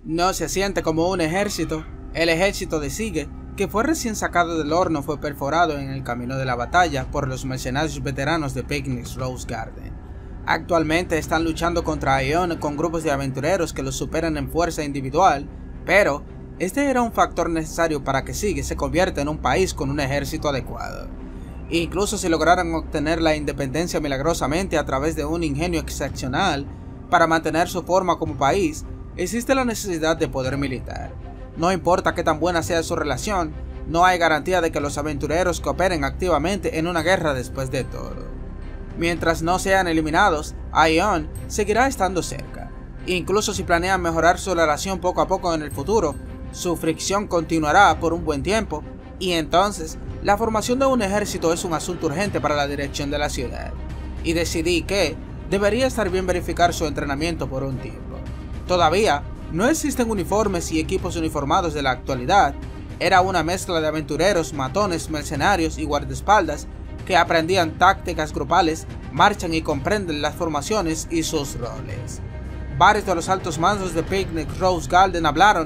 No se siente como un ejército. El ejército de Sigue, que fue recién sacado del horno, fue perforado en el camino de la batalla por los mercenarios veteranos de Picnic Rose Garden. Actualmente están luchando contra Ion con grupos de aventureros que los superan en fuerza individual, pero este era un factor necesario para que Sigue se convierta en un país con un ejército adecuado. Incluso si lograran obtener la independencia milagrosamente a través de un ingenio excepcional para mantener su forma como país, existe la necesidad de poder militar. No importa qué tan buena sea su relación, no hay garantía de que los aventureros cooperen activamente en una guerra después de todo. Mientras no sean eliminados, Ion seguirá estando cerca. Incluso si planean mejorar su relación poco a poco en el futuro, su fricción continuará por un buen tiempo, y entonces la formación de un ejército es un asunto urgente para la dirección de la ciudad, y decidí que debería estar bien verificar su entrenamiento por un tiempo. Todavía no existen uniformes y equipos uniformados de la actualidad. Era una mezcla de aventureros, matones, mercenarios y guardaespaldas que aprendían tácticas grupales, marchan y comprenden las formaciones y sus roles. Varios de los altos mandos de Picnic Rose Garden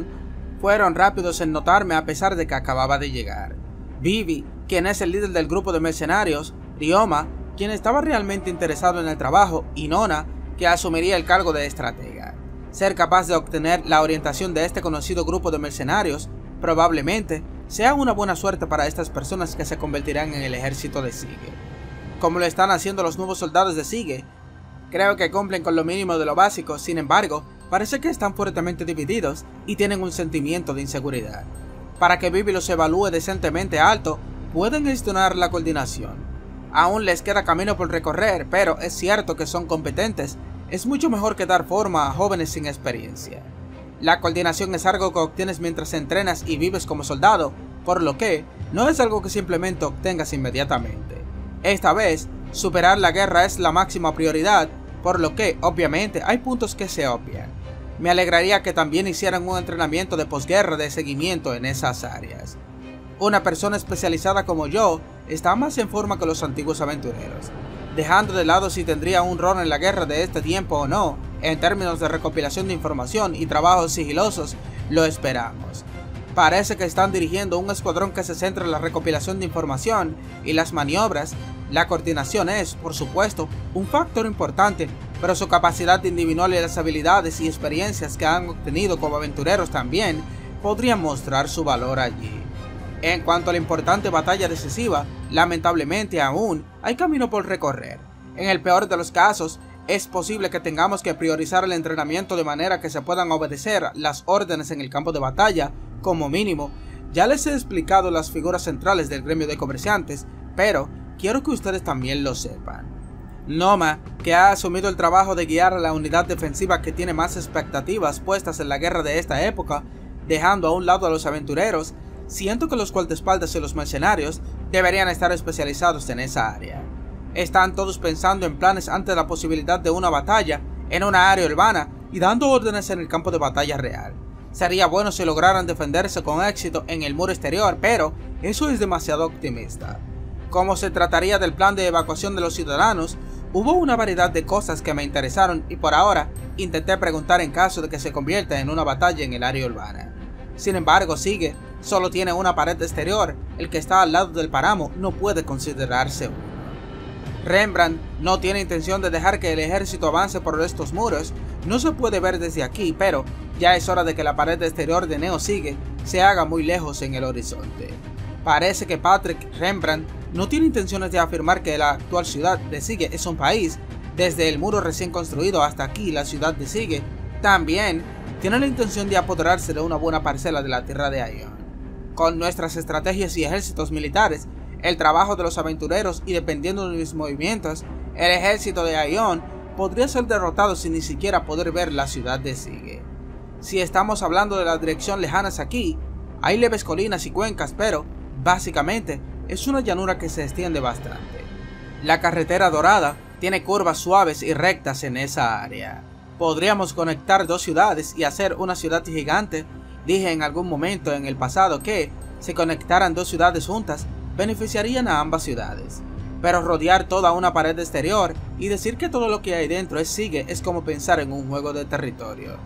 fueron rápidos en notarme a pesar de que acababa de llegar. Vivi, quien es el líder del grupo de mercenarios, Ryoma, quien estaba realmente interesado en el trabajo, y Nona, que asumiría el cargo de estratega. Ser capaz de obtener la orientación de este conocido grupo de mercenarios probablemente sea una buena suerte para estas personas que se convertirán en el ejército de Sigue. Como lo están haciendo los nuevos soldados de Sigue, creo que cumplen con lo mínimo de lo básico. Sin embargo, parece que están fuertemente divididos y tienen un sentimiento de inseguridad. Para que Vivi los evalúe decentemente alto, pueden gestionar la coordinación. Aún les queda camino por recorrer, pero es cierto que son competentes. Es mucho mejor que dar forma a jóvenes sin experiencia. La coordinación es algo que obtienes mientras entrenas y vives como soldado, por lo que no es algo que simplemente obtengas inmediatamente. Esta vez, superar la guerra es la máxima prioridad, por lo que, obviamente, hay puntos que se obvian. Me alegraría que también hicieran un entrenamiento de posguerra de seguimiento en esas áreas. Una persona especializada como yo está más en forma que los antiguos aventureros. Dejando de lado si tendría un rol en la guerra de este tiempo o no, en términos de recopilación de información y trabajos sigilosos, lo esperamos. Parece que están dirigiendo un escuadrón que se centra en la recopilación de información y las maniobras. La coordinación es, por supuesto, un factor importante, pero su capacidad individual y las habilidades y experiencias que han obtenido como aventureros también podrían mostrar su valor allí. En cuanto a la importante batalla decisiva, lamentablemente aún hay camino por recorrer. En el peor de los casos, es posible que tengamos que priorizar el entrenamiento de manera que se puedan obedecer las órdenes en el campo de batalla, como mínimo. Ya les he explicado las figuras centrales del gremio de comerciantes, pero quiero que ustedes también lo sepan. Noma, que ha asumido el trabajo de guiar a la unidad defensiva que tiene más expectativas puestas en la guerra de esta época, dejando a un lado a los aventureros, siento que los guardaespaldas y los mercenarios deberían estar especializados en esa área. Están todos pensando en planes ante la posibilidad de una batalla en una área urbana y dando órdenes en el campo de batalla real. Sería bueno si lograran defenderse con éxito en el muro exterior, pero eso es demasiado optimista. Como se trataría del plan de evacuación de los ciudadanos, hubo una variedad de cosas que me interesaron y por ahora intenté preguntar en caso de que se convierta en una batalla en el área urbana. Sin embargo, Sigue solo tiene una pared exterior, el que está al lado del páramo no puede considerarse uno. Rembrandt no tiene intención de dejar que el ejército avance por estos muros. No se puede ver desde aquí, pero ya es hora de que la pared exterior de Neo Sigue se haga muy lejos en el horizonte. Parece que Patrick Rembrandt no tiene intenciones de afirmar que la actual ciudad de Sigue es un país. Desde el muro recién construido hasta aquí, la ciudad de Sigue también tiene la intención de apoderarse de una buena parcela de la tierra de Ion. Con nuestras estrategias y ejércitos militares, el trabajo de los aventureros y dependiendo de mis movimientos, el ejército de Ion podría ser derrotado sin ni siquiera poder ver la ciudad de Sigue. Si estamos hablando de la dirección lejanas aquí, hay leves colinas y cuencas, pero básicamente es una llanura que se extiende bastante. La carretera dorada tiene curvas suaves y rectas en esa área. Podríamos conectar dos ciudades y hacer una ciudad gigante. Dije en algún momento en el pasado que, si conectaran dos ciudades juntas, beneficiarían a ambas ciudades. Pero rodear toda una pared exterior y decir que todo lo que hay dentro es Sigue es como pensar en un juego de territorio.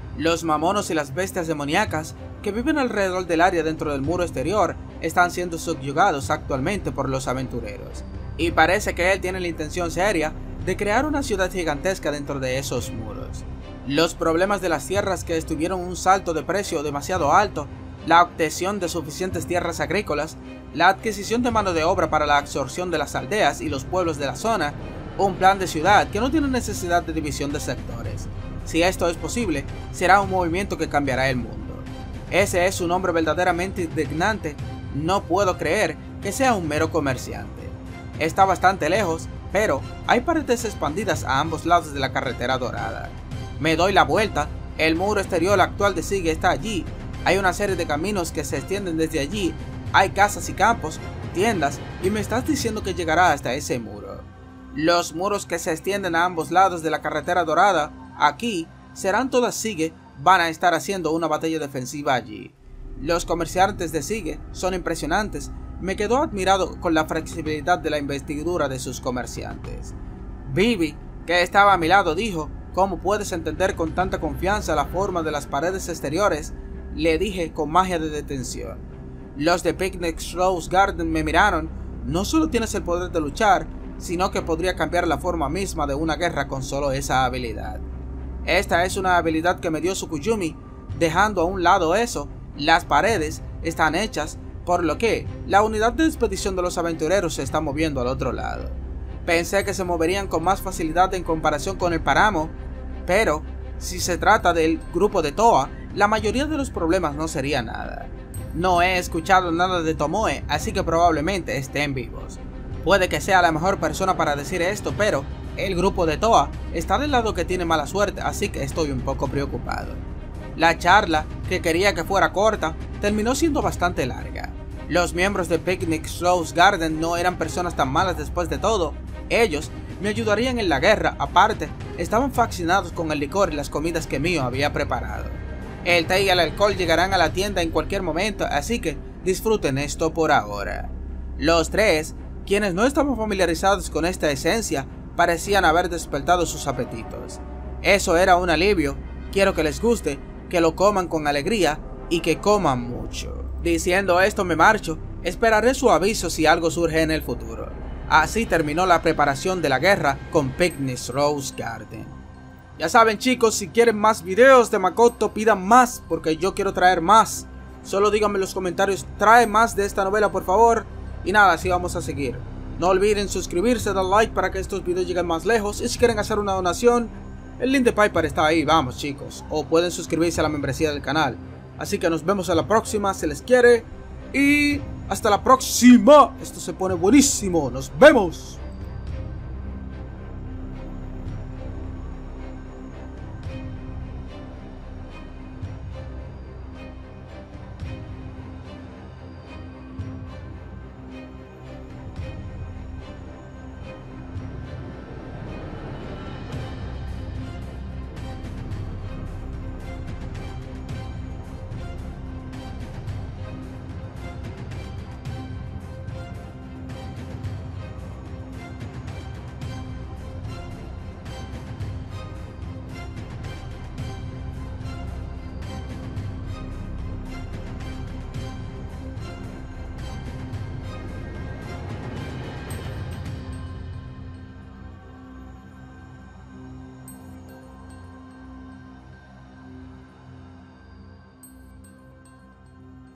Los mamonos y las bestias demoníacas que viven alrededor del área dentro del muro exterior están siendo subyugados actualmente por los aventureros, y parece que él tiene la intención seria de crear una ciudad gigantesca dentro de esos muros. Los problemas de las tierras que tuvieron un salto de precio demasiado alto, la obtención de suficientes tierras agrícolas, la adquisición de mano de obra para la absorción de las aldeas y los pueblos de la zona, un plan de ciudad que no tiene necesidad de división de sectores. Si esto es posible, será un movimiento que cambiará el mundo. Ese es un hombre verdaderamente indignante. No puedo creer que sea un mero comerciante. Está bastante lejos, pero hay paredes expandidas a ambos lados de la carretera dorada. Me doy la vuelta, el muro exterior actual de Sigue está allí, hay una serie de caminos que se extienden desde allí, hay casas y campos, tiendas, y me estás diciendo que llegará hasta ese muro. Los muros que se extienden a ambos lados de la carretera dorada, aquí, serán todas Sigue, van a estar haciendo una batalla defensiva allí. Los comerciantes de Sigue son impresionantes. Me quedo admirado con la flexibilidad de la investidura de sus comerciantes. Vivi, que estaba a mi lado, dijo: ¿cómo puedes entender con tanta confianza la forma de las paredes exteriores? Le dije con magia de detención. Los de Picnic Rose Garden me miraron. No solo tienes el poder de luchar, sino que podría cambiar la forma misma de una guerra con solo esa habilidad. Esta es una habilidad que me dio Tsukuyumi. Dejando a un lado eso, las paredes están hechas, por lo que la unidad de expedición de los aventureros se está moviendo al otro lado. Pensé que se moverían con más facilidad en comparación con el páramo, pero si se trata del grupo de Toa, la mayoría de los problemas no sería nada. No he escuchado nada de Tomoe, así que probablemente estén vivos. Puede que sea la mejor persona para decir esto, pero el grupo de Toa está del lado que tiene mala suerte, así que estoy un poco preocupado. La charla, que quería que fuera corta, terminó siendo bastante larga. Los miembros de Picnic Rose Garden no eran personas tan malas después de todo. Ellos me ayudarían en la guerra, aparte, estaban fascinados con el licor y las comidas que Mio había preparado. El té y el alcohol llegarán a la tienda en cualquier momento, así que disfruten esto por ahora. Los tres, quienes no estaban familiarizados con esta esencia, parecían haber despertado sus apetitos. Eso era un alivio. Quiero que les guste, que lo coman con alegría y que coman mucho. Diciendo esto me marcho, esperaré su aviso si algo surge en el futuro. Así terminó la preparación de la guerra con Picnic Rose Garden. Ya saben chicos, si quieren más videos de Makoto pidan más, porque yo quiero traer más. Solo díganme en los comentarios, trae más de esta novela por favor. Y nada, así vamos a seguir. No olviden suscribirse, dar like para que estos videos lleguen más lejos. Y si quieren hacer una donación, el link de PayPal está ahí, vamos chicos. O pueden suscribirse a la membresía del canal. Así que nos vemos a la próxima, se les quiere. Y hasta la próxima. Esto se pone buenísimo. Nos vemos.